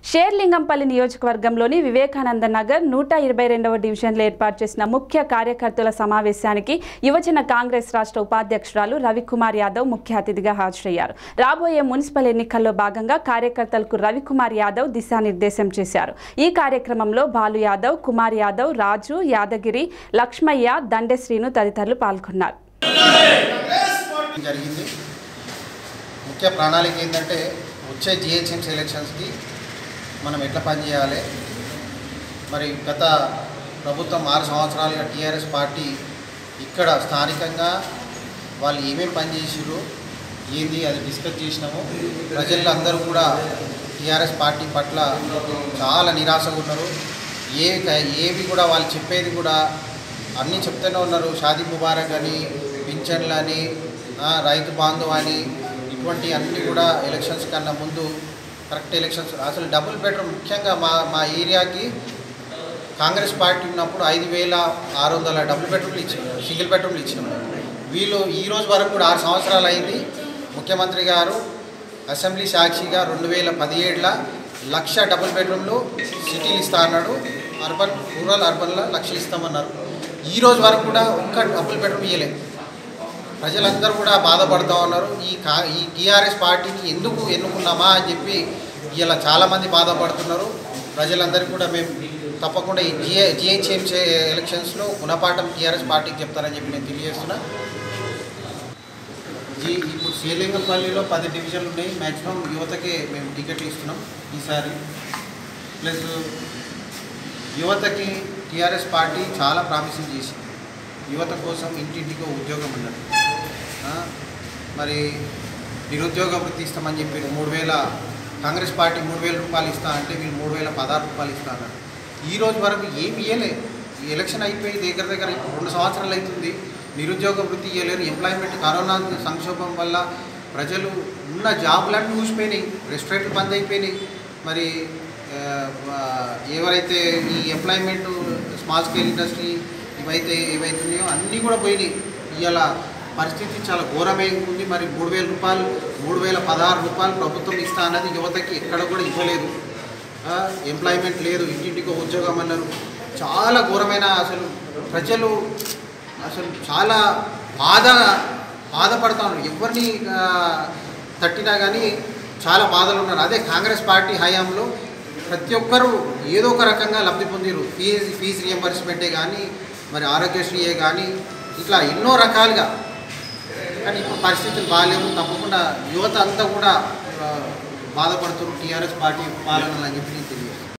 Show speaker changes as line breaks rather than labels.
షేర్లింగంపల్లి నియోజకవర్గంలోని వివేకానంద నగర్ 122వ డివిజన్లో ఏర్పాటు చేసిన ముఖ్య కార్యకర్తల సమావేశానికి యువజన కాంగ్రెస్ రాష్ట్ర ఉపాధ్యక్షురాలు రవికుమార్ యాదవ్ ముఖ్య అతిథిగా హాజరయ్యారు. రాబోయే మున్సిపల్ ఎన్నికల్లో భాగంగా కార్యకర్తలకు రవికుమార్ యాదవ్ దిశానిర్దేశం చేశారు. ఈ కార్యక్రమంలో బాలు యాదవ్, కుమార్ యాదవ్, రాజు, యాదగిరి, లక్ష్మయ్య, దండశ్రీను తదితరులు పాల్గొన్నారు.
ముఖ్య ప్రణాళిక ఏంటంటే వచ్చే జిహెచ్ఎంసీ ఎలక్షన్స్కి మనం ఎట్లా పనిచేయాలి. మరి గత ప్రభుత్వం 6 సంవత్సరాలుగా టీఆర్ఎస్ పార్టీ ఇక్కడ స్థానికంగా వాళ్ళు ఏమేమి పనిచేసారు ఏంది అది డిస్కస్ చేసినాము. ప్రజలందరూ కూడా టీఆర్ఎస్ పార్టీ పట్ల చాలా నిరాశగా ఉన్నారు. ఏవి కూడా వాళ్ళు చెప్పేది కూడా అన్నీ చెప్తూనే ఉన్నారు. షాదీ ముబారక్ అని, పింఛన్లు అని, రైతు బాంధవ్ అని, ఇటువంటి అన్నీ కూడా ఎలక్షన్స్ కన్నా ముందు కరెక్ట్ ఎలక్షన్స్ అసలు డబుల్ బెడ్రూమ్ ముఖ్యంగా మా ఏరియాకి కాంగ్రెస్ పార్టీ ఉన్నప్పుడు 5,600 డబుల్ బెడ్రూమ్లు ఇచ్చాము, సింగిల్ బెడ్రూమ్లు ఇచ్చాము. వీళ్ళు ఈ రోజు వరకు కూడా 6 సంవత్సరాలు అయింది. ముఖ్యమంత్రి గారు అసెంబ్లీ సాక్షిగా 2017లో 1,00,000 డబుల్ బెడ్రూమ్లు సిటీలు ఇస్తా అన్నాడు. రూరల్ అర్బన్లో 1,00,000 ఇస్తామన్నారు. ఈ రోజు వరకు కూడా ఒక్క డబుల్ బెడ్రూమ్ ఇవ్వలేదు. ప్రజలందరూ కూడా బాధపడుతూ ఉన్నారు. ఈ టీఆర్ఎస్ పార్టీని ఎందుకు ఎన్నుకున్నామా అని చెప్పి ఇలా చాలామంది బాధపడుతున్నారు. ప్రజలందరికీ కూడా మేము తప్పకుండా ఈ జిహెచ్ఎంసీ ఎలక్షన్స్లో గుణపాఠం టీఆర్ఎస్ పార్టీకి చెప్తారని చెప్పి నేను తెలియజేస్తున్నా. ఇప్పుడు షేర్లింగంపల్లిలో 10 డివిజన్లు ఉన్నాయి. మ్యాక్సిమం యువతకే మేము టికెట్లు ఇస్తున్నాం ఈసారి. ప్లస్ యువతకి టీఆర్ఎస్ పార్టీ చాలా ప్రామిసింగ్ చేసింది. యువత కోసం ఇంటింటికి ఉద్యోగం ఉన్నది. మరి నిరుద్యోగ వృత్తి ఇస్తామని చెప్పి 3,000 కాంగ్రెస్ పార్టీ 3,000 రూపాయలు ఇస్తా అంటే వీళ్ళు 3,016 రూపాయలు ఇస్తా అన్నారు. ఈ రోజు వరకు ఏమి ఇవ్వలేదు. ఈ ఎలక్షన్ అయిపోయి దగ్గర 2 సంవత్సరాలు అవుతుంది. నిరుద్యోగ వృత్తి ఇవ్వలేరు. ఎంప్లాయ్మెంట్ కరోనా సంక్షోభం వల్ల ప్రజలు ఉన్న జాబులన్నీ ఊసిపోయినాయి. రెస్టారెంట్లు బంద్ అయిపోయినాయి. మరి ఎవరైతే ఈ ఎంప్లాయ్మెంట్ స్మాల్ స్కేల్ ఇండస్ట్రీ ఏవైతున్నాయో అన్నీ కూడా పోయినాయి. ఇవాళ పరిస్థితి చాలా ఘోరమై ఉంది. మరి 3,000 రూపాయలు 3,016 రూపాయలు ప్రభుత్వం ఇస్తా అన్నది యువతకి ఎక్కడ కూడా ఇవ్వలేదు. ఎంప్లాయ్మెంట్ లేదు, ఇంటింటికి ఉద్యోగం అన్నారు. చాలా ఘోరమైన అసలు ప్రజలు అసలు చాలా బాధపడతా ఉన్నారు. ఎవరిని తట్టినా కానీ చాలా బాధలు ఉన్నారు. అదే కాంగ్రెస్ పార్టీ హయాంలో ప్రతి ఒక్కరూ ఏదో ఒక రకంగా లబ్ధి పొందిరు. ఫీజు రియంబర్స్మెంటే కానీ, మరి ఆరోగ్యశ్రీయే కానీ, ఇట్లా ఎన్నో రకాలుగా. కానీ ఇప్పుడు పరిస్థితులు బాగాలేవు. తప్పకుండా యువత అంతా కూడా బాధపడుతున్నారు టీఆర్ఎస్ పార్టీ పాలనలు అని చెప్పి నేను తెలియదు.